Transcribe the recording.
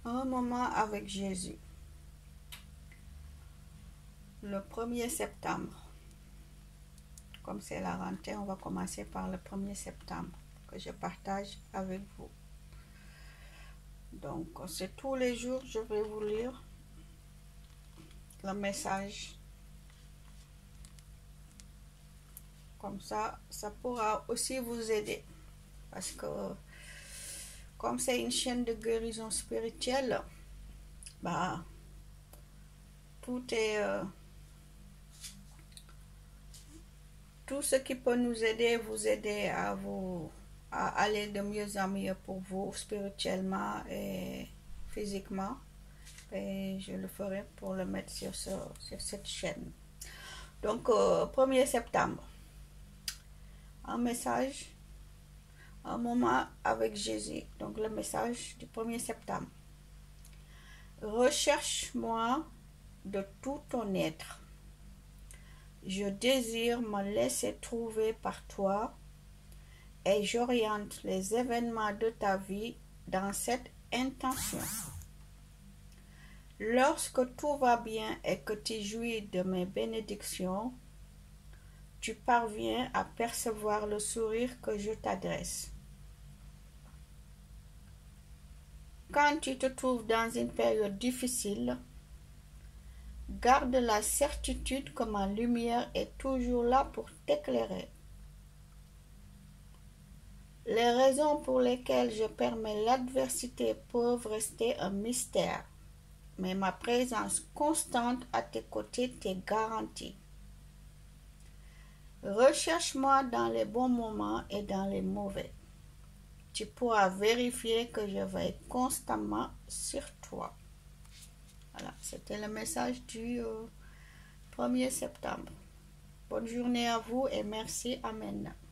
Un moment avec Jésus. Le 1er septembre. Comme c'est la rentrée, on va commencer par le 1er septembre que je partage avec vous. Donc, c'est tous les jours, je vais vous lire le message. Comme ça pourra aussi vous aider. Parce que, comme c'est une chaîne de guérison spirituelle, bah, tout ce qui peut nous aider, vous aider à aller de mieux en mieux pour vous, spirituellement et physiquement. Et je le ferai pour le mettre sur cette chaîne. Donc, 1er septembre. Un message, un moment avec Jésus. Donc, le message du 1er septembre. Recherche-moi de tout ton être. Je désire me laisser trouver par toi et j'oriente les événements de ta vie dans cette intention. Lorsque tout va bien et que tu jouis de mes bénédictions, tu parviens à percevoir le sourire que je t'adresse. Quand tu te trouves dans une période difficile, garde la certitude que ma lumière est toujours là pour t'éclairer. Les raisons pour lesquelles je permets l'adversité peuvent rester un mystère, mais ma présence constante à tes côtés t'est garantie. Recherche-moi dans les bons moments et dans les mauvais. Tu pourras vérifier que je veille constamment sur toi. Voilà, c'était le message du 1er septembre. Bonne journée à vous et merci. Amen.